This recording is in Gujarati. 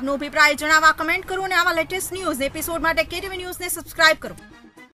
આપનો અભિપ્રાય જણાવવા કમેન્ટ કરો અને આવા લેટેસ્ટ ન્યૂઝ એપિસોડ માટે KTV ન્યૂઝને સબસ્ક્રાઇબ કરો।